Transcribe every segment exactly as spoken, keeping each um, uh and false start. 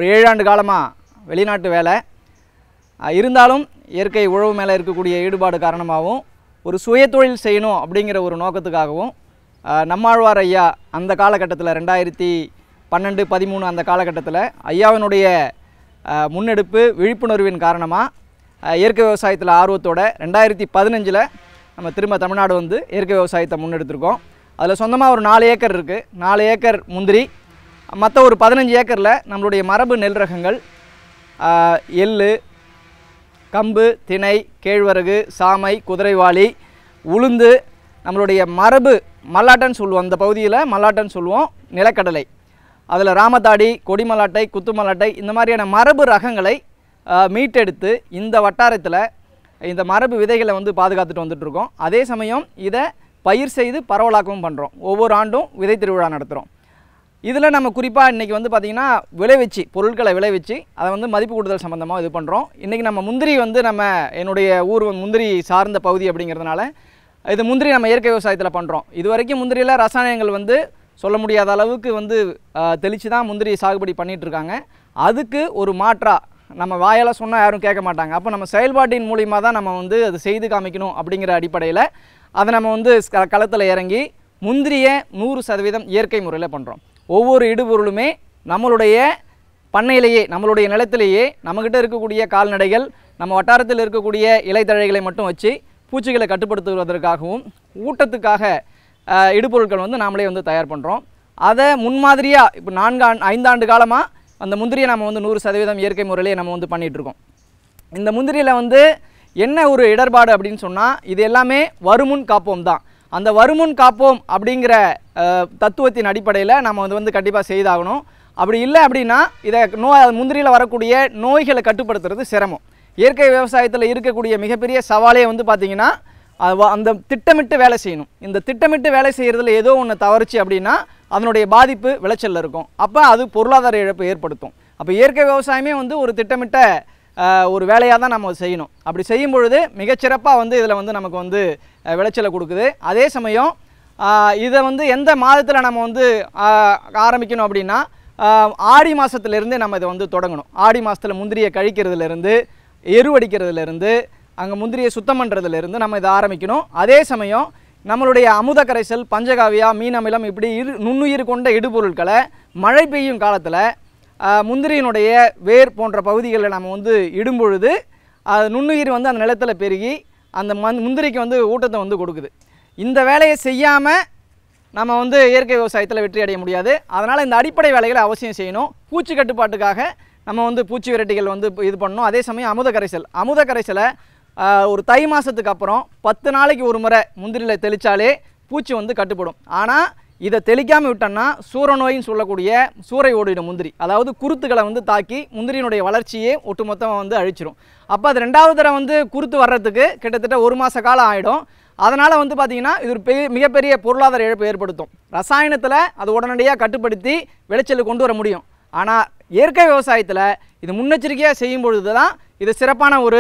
ஒரு ஏழு ஆண்டு காலமாக வெளிநாட்டு வேலை இருந்தாலும் இயற்கை உழவு மேலே இருக்கக்கூடிய ஈடுபாடு காரணமாகவும் ஒரு சுயதொழில் செய்யணும் அப்படிங்கிற ஒரு நோக்கத்துக்காகவும் நம்மாழ்வார் ஐயா அந்த காலகட்டத்தில் ரெண்டாயிரத்தி பன்னெண்டு பதிமூணு அந்த காலகட்டத்தில் ஐயாவினுடைய முன்னெடுப்பு விழிப்புணர்வின் காரணமாக இயற்கை விவசாயத்தில் ஆர்வத்தோட ரெண்டாயிரத்தி பதினஞ்சில் நம்ம திரும்ப தமிழ்நாடு வந்து இயற்கை விவசாயத்தை முன்னெடுத்திருக்கோம். அதில் சொந்தமாக ஒரு நாலு ஏக்கர் இருக்குது. நாலு ஏக்கர் முந்திரி, மற்ற ஒரு பதினஞ்சு ஏக்கரில் நம்மளுடைய மரபு நெல் ரகங்கள் எள், கம்பு, திணை, கேழ்வரகு, சாமை, குதிரைவாளி, உளுந்து, நம்மளுடைய மரபு மல்லாட்டைன்னு சொல்லுவோம், அந்த பகுதியில் மல்லாட்டைன்னு சொல்லுவோம், நிலக்கடலை, அதில் ராமதாடி, கொடிமல்லாட்டை, குத்துமல்லாட்டை, இந்த மாதிரியான மரபு ரகங்களை மீட்டெடுத்து இந்த வட்டாரத்தில் இந்த மரபு விதைகளை வந்து பாதுகாத்துட்டு வந்துட்டுருக்கோம். அதே சமயம் இதை பயிர் செய்து பரவலாக்கவும் பண்ணுறோம். ஒவ்வொரு ஆண்டும் விதை திருவிழா நடத்துகிறோம். இதில் நம்ம குறிப்பாக இன்றைக்கி வந்து பார்த்திங்கன்னா விளைவிச்சு பொருட்களை விளைவிச்சு அதை வந்து மதிப்பு கூட்டுதல் சம்மந்தமாக இது பண்ணுறோம். இன்றைக்கி நம்ம முந்திரி வந்து நம்ம என்னுடைய ஊர் முந்திரி சார்ந்த பகுதி அப்படிங்கிறதுனால இது முந்திரி நம்ம இயற்கை விவசாயத்தில் பண்ணுறோம். இது வரைக்கும் முந்திரியில் ரசாயனங்கள் வந்து சொல்ல முடியாத அளவுக்கு வந்து தெளித்து தான் முந்திரி சாகுபடி பண்ணிகிட்ருக்காங்க. அதுக்கு ஒரு மாற்றாக நம்ம வாயால் சொன்னால் யாரும் கேட்க மாட்டாங்க. அப்போ நம்ம செயல்பாட்டின் மூலிமா தான் நம்ம வந்து அது செய்து காமிக்கணும் அப்படிங்கிற அடிப்படையில் அதை நம்ம வந்து களத்தில் இறங்கி முந்திரியை நூறு சதவீதம் இயற்கை முறையில் பண்ணுறோம். ஒவ்வொரு இடுபொருளுமே நம்மளுடைய பண்ணையிலேயே நம்மளுடைய நிலத்திலேயே நம்மக்கிட்ட இருக்கக்கூடிய கால்நடைகள் நம்ம வட்டாரத்தில் இருக்கக்கூடிய இலைத்தழைகளை மட்டும் வச்சு பூச்சிகளை கட்டுப்படுத்துவதற்காகவும் ஊட்டத்துக்காக இடுபொருட்கள் வந்து நாமளே வந்து தயார் பண்ணுறோம். அதை முன்மாதிரியாக இப்போ நான்கு ஐந்தாண்டு காலமாக அந்த முந்திரியை நம்ம வந்து நூறு சதவீதம் இயற்கை முறையிலே நம்ம வந்து பண்ணிகிட்ருக்கோம். இந்த முந்திரியில் வந்து என்ன ஒரு இடர்பாடு அப்படின்னு சொன்னால் இது எல்லாமே வருமுன் காப்போம் தான். அந்த வருமுன் காப்போம் அப்படிங்கிற தத்துவத்தின் அடிப்படையில் நம்ம வந்து வந்து கண்டிப்பாக செய்தாகணும். அப்படி இல்லை அப்படின்னா இதை நோய் முந்திரியில் வரக்கூடிய நோய்களை கட்டுப்படுத்துறது சிரமம். இயற்கை விவசாயத்தில் இருக்கக்கூடிய மிகப்பெரிய சவாலே வந்து பார்த்திங்கன்னா அந்த திட்டமிட்டு வேலை செய்யணும். இந்த திட்டமிட்டு வேலை செய்கிறதுல ஏதோ ஒன்று தவறுச்சு அப்படின்னா அதனுடைய பாதிப்பு விளைச்சலில் இருக்கும். அப்போ அது பொருளாதார இழப்பு ஏற்படுத்தும். அப்போ இயற்கை விவசாயமே வந்து ஒரு திட்டமிட்ட ஒரு வேலையாக தான் நம்ம செய்யணும். அப்படி செய்யும் பொழுது மிகச்சிறப்பாக வந்து இதில் வந்து நமக்கு வந்து விளைச்சலை கொடுக்குது. அதே சமயம் இதை வந்து எந்த மாதத்தில் நம்ம வந்து ஆரம்பிக்கணும் அப்படின்னா ஆடி மாதத்துலேருந்தே நம்ம இதை வந்து தொடங்கணும். ஆடி மாதத்தில் முந்திரியை கழிக்கிறதுலேருந்து எருவடிக்கிறதுலேருந்து அங்கே முந்திரியை சுத்தம் பண்ணுறதுலேருந்து நம்ம இதை ஆரம்பிக்கணும். அதே சமயம் நம்மளுடைய அமுத கரைசல், பஞ்சகாவியா, மீன் அமிலம் இப்படி இரு நுண்ணுயிர் கொண்ட இடுபொருட்களை மழை பெய்யும் காலத்தில் முந்திரியினுடைய வேர் போன்ற பகுதிகளில் நம்ம வந்து இடும்பொழுது அது நுண்ணுயிர் வந்து அந்த நிலத்தில் பெருகி அந்த மண் முந்திரிக்கு வந்து ஊட்டத்தை வந்து கொடுக்குது. இந்த வேலையை செய்யாமல் நம்ம வந்து இயற்கை விவசாயத்தில் வெற்றி அடைய முடியாது. அதனால் இந்த அடிப்படை வேலைகளை அவசியம் செய்யணும். பூச்சி கட்டுப்பாட்டுக்காக நம்ம வந்து பூச்சி விரட்டிகள் வந்து இது பண்ணணும். அதே சமயம் அமுத கரைசல் அமுத கரைசலை ஒரு தை மாதத்துக்கு அப்புறம் பத்து நாளைக்கு ஒரு முறை முந்திரியில் தெளித்தாலே பூச்சி வந்து கட்டுப்படும். ஆனால் இதை தெளிக்காமல் விட்டோம்னா சூரநோயின்னு சொல்லக்கூடிய சூறை ஓடிடும் முந்திரி, அதாவது குருத்துக்களை வந்து தாக்கி முந்திரியினுடைய வளர்ச்சியே ஒட்டுமொத்தமாக வந்து அழிச்சிடும். அப்போ அது ரெண்டாவது தடவை வந்து குருத்து வர்றதுக்கு கிட்டத்தட்ட ஒரு மாத காலம் ஆகிடும். அதனால் வந்து பார்த்திங்கன்னா இது ஒரு பெரிய மிகப்பெரிய பொருளாதார இழப்பு ஏற்படுத்தும். ரசாயனத்தில் அது உடனடியாக கட்டுப்படுத்தி விளைச்சலுக்கு கொண்டு வர முடியும். ஆனால் இயற்கை விவசாயத்தில் இது முன்னெச்சரிக்கையாக செய்யும் பொழுது தான் இது சிறப்பான ஒரு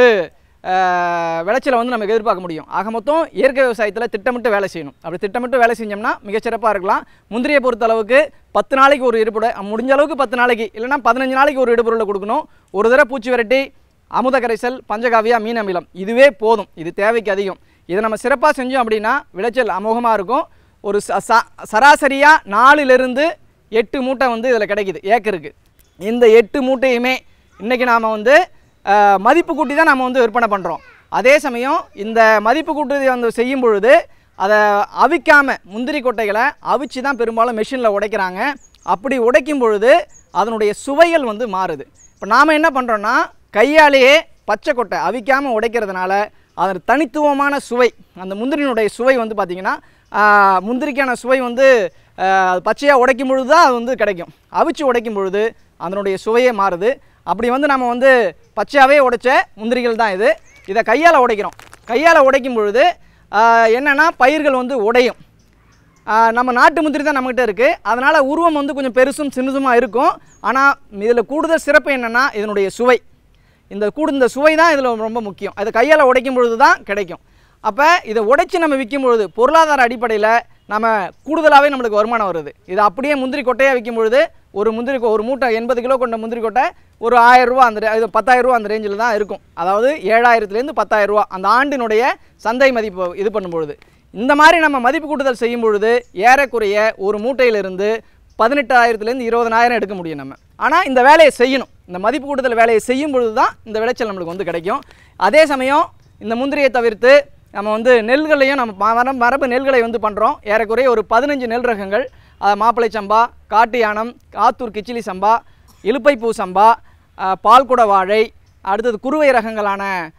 விளைச்சலை வந்து நமக்கு எதிர்பார்க்க முடியும். ஆக மொத்தம் இயற்கை விவசாயத்தில் திட்டமிட்டு வேலை செய்யணும். அப்படி திட்டமிட்டு வேலை செஞ்சோம்னா மிகச்சிறப்பாக இருக்கலாம். முந்திரியை பொறுத்த அளவுக்கு பத்து நாளைக்கு ஒரு இடுபொருளை முடிஞ்ச அளவுக்கு பத்து நாளைக்கு இல்லைனா பதினஞ்சு நாளைக்கு ஒரு இடுபொருளை கொடுக்கணும். ஒரு தடவை பூச்சி விரட்டி அமுத கரைசல், பஞ்சகாவியா, மீன் அமிலம் இதுவே போதும். இது தேவைக்கு அதிகம். இதை நம்ம சிறப்பாக செஞ்சோம் அப்படின்னா விளைச்சல் அமோகமாக இருக்கும். ஒரு சராசரியாக நாலுலேருந்து எட்டு மூட்டை வந்து இதில் கிடைக்கிது ஏக்கருக்கு. இந்த எட்டு மூட்டையுமே இன்றைக்கி நாம் வந்து மதிப்பு கூட்டி தான் நம்ம வந்து விற்பனை பண்ணுறோம். அதே சமயம் இந்த மதிப்பு கூட்டி வந்து செய்யும் பொழுது அதை அவிக்காமல் முந்திரி கொட்டைகளை அவிச்சு தான் பெரும்பாலும் மெஷினில் உடைக்கிறாங்க. அப்படி உடைக்கும் பொழுது அதனுடைய சுவைகள் வந்து மாறுது. இப்போ நாம் என்ன பண்ணுறோன்னா கையாலேயே பச்சை கொட்டை அவிக்காமல் உடைக்கிறதுனால அதன் தனித்துவமான சுவை, அந்த முந்திரியினுடைய சுவை வந்து பார்த்திங்கன்னா முந்திரிக்கான சுவை வந்து பச்சையாக உடைக்கும் பொழுது தான் அது வந்து கிடைக்கும். அவிச்சு உடைக்கும் பொழுது அதனுடைய சுவையே மாறுது. அப்படி வந்து நம்ம வந்து பச்சையாகவே உடைச்ச முந்திரிகள் தான் இது. இதை கையால் உடைக்கிறோம். கையால் உடைக்கும் பொழுது என்னென்னா பயிர்கள் வந்து உடையும். நம்ம நாட்டு முந்திரி தான் நம்மகிட்ட இருக்குது. அதனால் உருவம் வந்து கொஞ்சம் பெருசும் சின்னதுமாக இருக்கும். ஆனால் இதில் கூடுதல் சிறப்பு என்னென்னா இதனுடைய சுவை. இந்த கூடு இந்த சுவை தான் இதில் ரொம்ப முக்கியம். அதை கையால் உடைக்கும் பொழுது தான் கிடைக்கும். அப்போ இதை உடைச்சி நம்ம விற்கும் பொழுது பொருளாதார அடிப்படையில் நம்ம கூடுதலாகவே நம்மளுக்கு வருமானம் வருது. இது அப்படியே முந்திரி கொட்டையாக விற்கும் பொழுது ஒரு முந்திரி ஒரு மூட்டை எண்பது கிலோ கொண்ட முந்திரி கொட்டை ஒரு ஆயிரம் ரூபா அந்த இது பத்தாயிரம் ரூபா அந்த ரேஞ்சில் தான் இருக்கும். அதாவது ஏழாயிரத்துலேருந்து பத்தாயிரம் ரூபா அந்த ஆண்டினுடைய சந்தை மதிப்பு இது பண்ணும்பொழுது. இந்த மாதிரி நம்ம மதிப்பு கூட்டுதல் செய்யும் பொழுது ஏறக்குறைய ஒரு மூட்டையிலிருந்து பதினெட்டாயிரத்துலேருந்து இருபதனாயிரம் எடுக்க முடியும் நம்ம. ஆனால் இந்த வேலையை செய்யணும். இந்த மதிப்பு கூட்டுதல் வேலையை செய்யும் பொழுது தான் இந்த விளைச்சல் நம்மளுக்கு வந்து கிடைக்கும். அதே சமயம் இந்த முந்திரியை தவிர்த்து நம்ம வந்து நெல்களையும் நம்ம மரம் மரபு நெல்களை வந்து பண்ணுறோம். ஏறக்குறைய ஒரு பதினஞ்சு நெல் ரகங்கள், மாப்பிளை சம்பா, காட்டு யானம், ஆத்தூர் கிச்சிலி சம்பா, இலுப்பைப்பூ சம்பா, பால்குட வாழை, அடுத்தது குறுவை ரகங்களான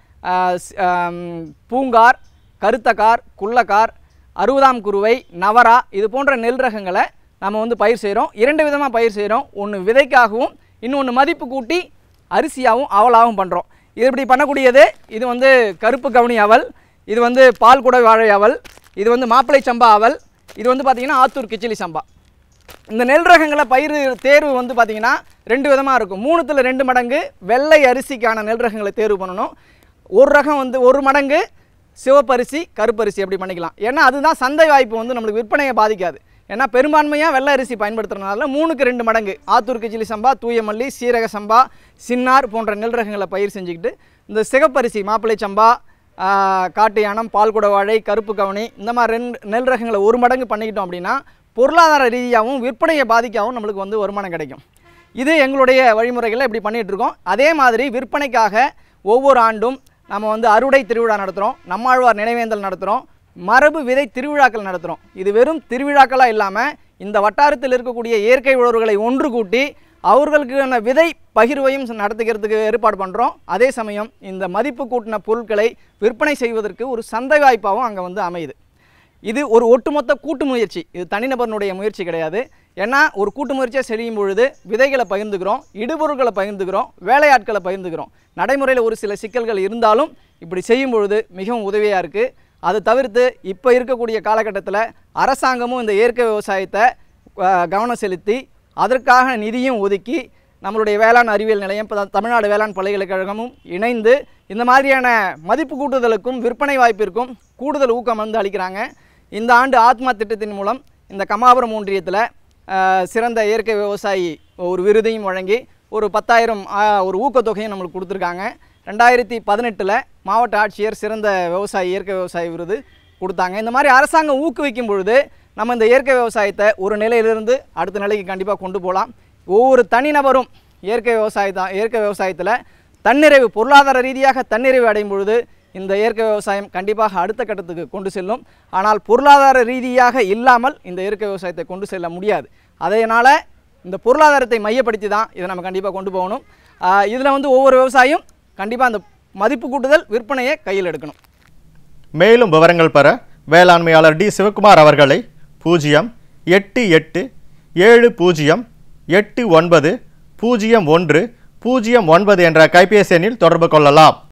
பூங்கார், கருத்தக்கார், குள்ளக்கார், அறுபதாம் குருவை, நவரா இது போன்ற நெல் ரகங்களை நம்ம வந்து பயிர் செய்கிறோம். இரண்டு விதமாக பயிர் செய்கிறோம். ஒன்று விதைக்காகவும் இன்னொன்று மதிப்பு கூட்டி அரிசியாகவும் அவலாகவும் பண்ணுறோம். இது இப்படி பண்ணக்கூடியது இது வந்து கருப்பு கவுனி அவல், இது வந்து பால்குடை வாழை அவல், இது வந்து மாப்பிளை சம்பா அவல், இது வந்து பார்த்திங்கன்னா ஆத்தூர் கிச்சிலி சம்பா. இந்த நெல் ரகங்களை பயிர் தேர்வு வந்து பார்த்திங்கன்னா ரெண்டு விதமாக இருக்கும். மூணுத்தில் ரெண்டு மடங்கு வெள்ளை அரிசிக்கான நெல் ரகங்களை தேர்வு பண்ணணும். ஒரு ரகம் வந்து ஒரு மடங்கு சிவப்பரிசி கருப்பரிசி எப்படி பண்ணிக்கலாம். ஏன்னா அதுதான் சந்தை வாய்ப்பு வந்து நம்மளுக்கு விற்பனையை பாதிக்காது. ஏன்னா பெரும்பான்மையாக வெள்ளை அரிசி பயன்படுத்துறதுனால மூணுக்கு ரெண்டு மடங்கு ஆத்தூர் கிச்சிலி சம்பா, தூயமல்லி, சீரக சம்பா, சின்னார் போன்ற நெல் ரகங்களை பயிர் செஞ்சுக்கிட்டு இந்த சிகப்பரிசி மாப்பிளை சம்பா, காட்டு யானம், பால்குட வாழை, கருப்பு கவுனி இந்த மாதிரி ரெண்டு நெல் ரகங்களை ஒரு மடங்கு பண்ணிக்கிட்டோம் அப்படின்னா பொருளாதார ரீதியாகவும் விற்பனையை பாதிக்காகவும் நம்மளுக்கு வந்து வருமானம் கிடைக்கும். இது எங்களுடைய வழிமுறைகளை இப்படி பண்ணிகிட்ருக்கோம். அதே மாதிரி விற்பனைக்காக ஒவ்வொரு ஆண்டும் நம்ம வந்து அறுவடை திருவிழா நடத்துகிறோம், நம்மாழ்வார் நினைவேந்தல் நடத்துகிறோம், மரபு விதை திருவிழாக்கள் நடத்துகிறோம். இது வெறும் திருவிழாக்களாக இல்லாமல் இந்த வட்டாரத்தில் இருக்கக்கூடிய இயற்கை உழவர்களை ஒன்று கூட்டி அவர்களுக்கான விதை பகிர்வையும் நடத்துகிறதுக்கு ஏற்பாடு பண்ணுறோம். அதே சமயம் இந்த மதிப்பு கூட்டின பொருட்களை விற்பனை செய்வதற்கு ஒரு சந்தை வாய்ப்பாகவும் அங்கே வந்து அமையுது. இது ஒரு ஒட்டுமொத்த கூட்டு முயற்சி, இது தனிநபர்களுடைய முயற்சி கிடையாது. ஏன்னா ஒரு கூட்டு முயற்சியாக செய்யும் பொழுது விதைகளை பகிர்ந்துக்கிறோம், இடுபொருட்களை பகிர்ந்துக்கிறோம், வேலையாட்களை பகிர்ந்துக்கிறோம். நடைமுறையில் ஒரு சில சிக்கல்கள் இருந்தாலும் இப்படி செய்யும் பொழுது மிகவும் உதவியாக இருக்குது. அதை தவிர்த்து இப்போ இருக்கக்கூடிய காலகட்டத்தில் அரசாங்கமும் இந்த இயற்கை விவசாயத்தை கவனம் செலுத்தி அதற்காக நிதியும் ஒதுக்கி நம்மளுடைய வேளாண் அறிவியல் நிலையம் தமிழ்நாடு வேளாண் பல்கலைக்கழகமும் இணைந்து இந்த மாதிரியான மதிப்பு கூட்டுதலுக்கும் விற்பனை வாய்ப்பிற்கும் கூடுதல் ஊக்கம் வந்து அளிக்கிறாங்க. இந்த ஆண்டு ஆத்மா திட்டத்தின் மூலம் இந்த கமாபுரம் ஒன்றியத்தில் சிறந்த இயற்கை விவசாயி ஒரு விருதையும் வழங்கி ஒரு பத்தாயிரம் ஒரு ஊக்கத்தொகையும் நம்மளுக்கு கொடுத்துருக்காங்க. ரெண்டாயிரத்தி பதினெட்டில் மாவட்ட ஆட்சியர் சிறந்த விவசாயி இயற்கை விவசாய விருது கொடுத்தாங்க. இந்த மாதிரி அரசாங்கம் ஊக்குவிக்கும் பொழுது நம்ம இந்த இயற்கை விவசாயத்தை ஒரு நிலையிலிருந்து அடுத்த நிலைக்கு கண்டிப்பாக கொண்டு போகலாம். ஒவ்வொரு தனிநபரும் இயற்கை விவசாயத்தை இயற்கை விவசாயத்தில் தன்னிறைவு பொருளாதார ரீதியாக தன்னிறைவு அடையும் பொழுது இந்த இயற்கை விவசாயம் கண்டிப்பாக அடுத்த கட்டத்துக்கு கொண்டு செல்லும். ஆனால் பொருளாதார ரீதியாக இல்லாமல் இந்த இயற்கை விவசாயத்தை கொண்டு செல்ல முடியாது. அதனால் இந்த பொருளாதாரத்தை மையப்படுத்தி தான் இதை நம்ம கண்டிப்பாக கொண்டு போகணும். இதில் வந்து ஒவ்வொரு விவசாயியும் கண்டிப்பாக அந்த மதிப்பு கூட்டுதல் விற்பனையை கையில் எடுக்கணும். மேலும் விவரங்கள் பெற வேளாண்மையாளர் டி சிவகுமார் அவர்களை பூஜ்ஜியம் எட்டு எட்டு ஏழு பூஜ்ஜியம் எட்டு ஒன்பது பூஜ்ஜியம் ஒன்று பூஜ்ஜியம் ஒன்பது என்ற கைபேசி எண்ணில் தொடர்பு கொள்ளலாம்.